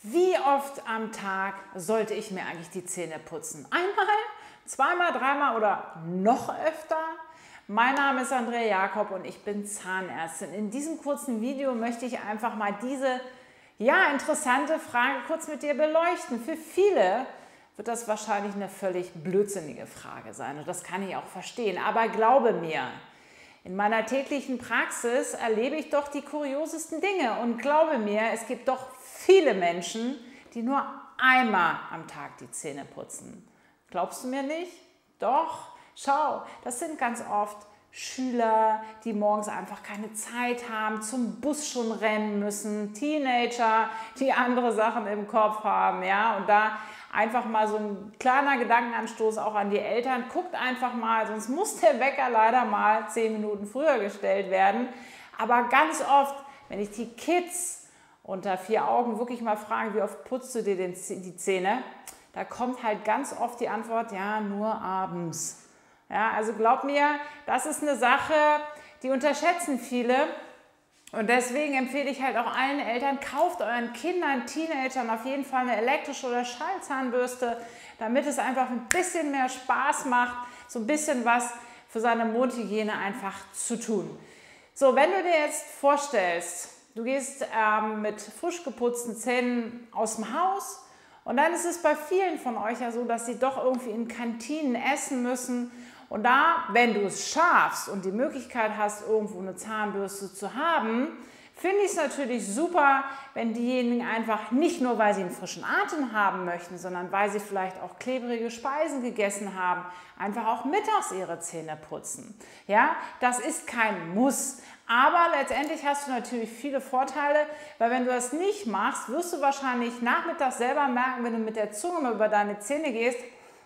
Wie oft am Tag sollte ich mir eigentlich die Zähne putzen? Einmal, zweimal, dreimal oder noch öfter? Mein Name ist Andrea Jakob und ich bin Zahnärztin. In diesem kurzen Video möchte ich einfach mal diese interessante Frage kurz mit dir beleuchten. Für viele wird das wahrscheinlich eine völlig blödsinnige Frage sein und das kann ich auch verstehen. Aber glaube mir, in meiner täglichen Praxis erlebe ich doch die kuriosesten Dinge und glaube mir, es gibt doch viele Menschen, die nur einmal am Tag die Zähne putzen. Glaubst du mir nicht? Doch, schau, das sind ganz oft Schüler, die morgens einfach keine Zeit haben, zum Bus schon rennen müssen, Teenager, die andere Sachen im Kopf haben, ja, und da einfach mal so ein kleiner Gedankenanstoß auch an die Eltern, guckt einfach mal, sonst muss der Wecker leider mal 10 Minuten früher gestellt werden, aber ganz oft, wenn ich die Kids unter 4 Augen wirklich mal frage, wie oft putzt du dir die Zähne, da kommt halt ganz oft die Antwort, ja, nur abends. Ja, also glaub mir, das ist eine Sache, die unterschätzen viele. Und deswegen empfehle ich halt auch allen Eltern, kauft euren Kindern, Teenagern auf jeden Fall eine elektrische oder Schallzahnbürste, damit es einfach ein bisschen mehr Spaß macht, so ein bisschen was für seine Mundhygiene einfach zu tun. So, wenn du dir jetzt vorstellst, du gehst mit frisch geputzten Zähnen aus dem Haus und dann ist es bei vielen von euch ja so, dass sie doch irgendwie in Kantinen essen müssen. Und da, wenn du es schaffst und die Möglichkeit hast, irgendwo eine Zahnbürste zu haben, finde ich es natürlich super, wenn diejenigen einfach nicht nur, weil sie einen frischen Atem haben möchten, sondern weil sie vielleicht auch klebrige Speisen gegessen haben, einfach auch mittags ihre Zähne putzen. Ja, das ist kein Muss. Aber letztendlich hast du natürlich viele Vorteile, weil wenn du das nicht machst, wirst du wahrscheinlich nachmittags selber merken, wenn du mit der Zunge mal über deine Zähne gehst,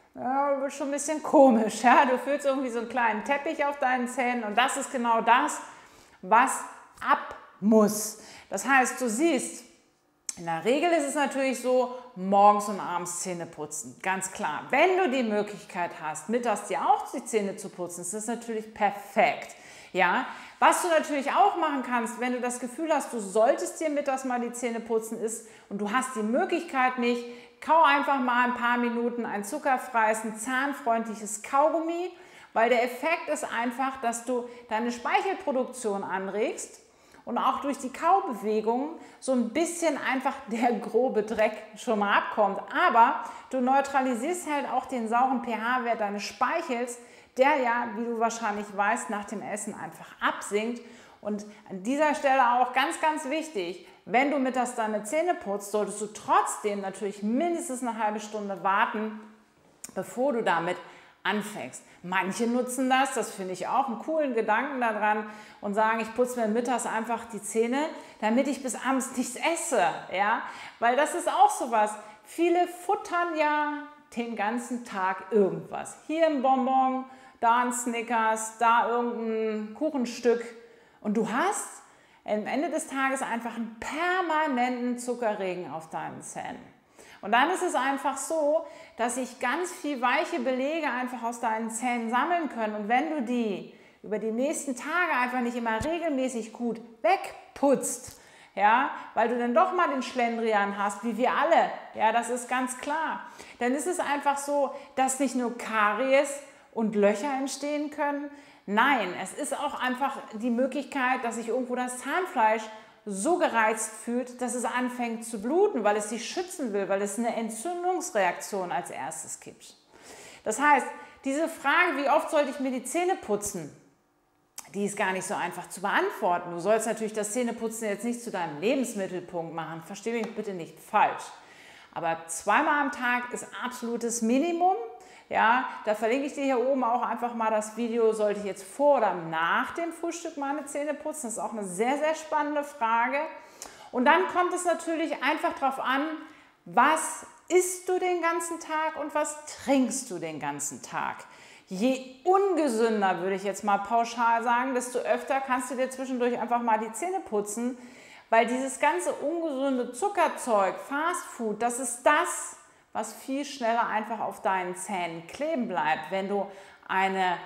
ja, wird schon ein bisschen komisch. Ja? Du fühlst irgendwie so einen kleinen Teppich auf deinen Zähnen und das ist genau das, was ab muss. Das heißt, du siehst, in der Regel ist es natürlich so, morgens und abends Zähne putzen, ganz klar. Wenn du die Möglichkeit hast, mittags dir auch die Zähne zu putzen, ist das natürlich perfekt. Ja? Was du natürlich auch machen kannst, wenn du das Gefühl hast, du solltest dir mittags mal die Zähne putzen, ist und du hast die Möglichkeit nicht, kau einfach mal ein paar Minuten ein zuckerfreies, ein zahnfreundliches Kaugummi, weil der Effekt ist einfach, dass du deine Speichelproduktion anregst und auch durch die Kaubewegung so ein bisschen einfach der grobe Dreck schon mal abkommt. Aber du neutralisierst halt auch den sauren pH-Wert deines Speichels, der ja, wie du wahrscheinlich weißt, nach dem Essen einfach absinkt. Und an dieser Stelle auch ganz, ganz wichtig, wenn du mittags deine Zähne putzt, solltest du trotzdem natürlich mindestens eine halbe Stunde warten, bevor du damit anfängst. Manche nutzen das finde ich auch einen coolen Gedanken daran und sagen, ich putze mir mittags einfach die Zähne, damit ich bis abends nichts esse. Ja? Weil das ist auch sowas. Viele futtern ja den ganzen Tag irgendwas. Hier ein Bonbon, da ein Snickers, da irgendein Kuchenstück. Und du hast am Ende des Tages einfach einen permanenten Zuckerregen auf deinen Zähnen. Und dann ist es einfach so, dass sich ganz viel weiche Belege einfach aus deinen Zähnen sammeln können. Und wenn du die über die nächsten Tage einfach nicht immer regelmäßig gut wegputzt, ja, weil du dann doch mal den Schlendrian hast, wie wir alle, ja, das ist ganz klar, dann ist es einfach so, dass nicht nur Karies und Löcher entstehen können. Nein, es ist auch einfach die Möglichkeit, dass sich irgendwo das Zahnfleisch so gereizt fühlt, dass es anfängt zu bluten, weil es sich schützen will, weil es eine Entzündungsreaktion als erstes gibt. Das heißt, diese Frage, wie oft sollte ich mir die Zähne putzen, die ist gar nicht so einfach zu beantworten. Du sollst natürlich das Zähneputzen jetzt nicht zu deinem Lebensmittelpunkt machen, versteh mich bitte nicht falsch. Aber zweimal am Tag ist absolutes Minimum. Ja, da verlinke ich dir hier oben auch einfach mal das Video, sollte ich jetzt vor oder nach dem Frühstück meine Zähne putzen? Das ist auch eine sehr, sehr spannende Frage. Und dann kommt es natürlich einfach darauf an, was isst du den ganzen Tag und was trinkst du den ganzen Tag. Je ungesünder, würde ich jetzt mal pauschal sagen, desto öfter kannst du dir zwischendurch einfach mal die Zähne putzen, weil dieses ganze ungesunde Zuckerzeug, Fastfood, das ist das, was viel schneller einfach auf deinen Zähnen kleben bleibt. Wenn du eine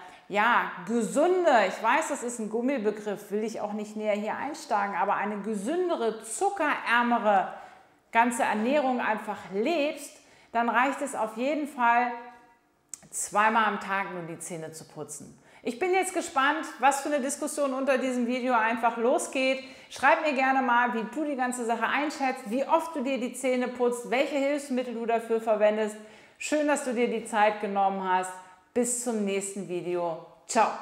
gesunde, ich weiß, das ist ein Gummibegriff, will ich auch nicht näher hier einsteigen, aber eine gesündere, zuckerärmere ganze Ernährung einfach lebst, dann reicht es auf jeden Fall, zweimal am Tag nur die Zähne zu putzen. Ich bin jetzt gespannt, was für eine Diskussion unter diesem Video einfach losgeht. Schreib mir gerne mal, wie du die ganze Sache einschätzt, wie oft du dir die Zähne putzt, welche Hilfsmittel du dafür verwendest. Schön, dass du dir die Zeit genommen hast. Bis zum nächsten Video. Ciao.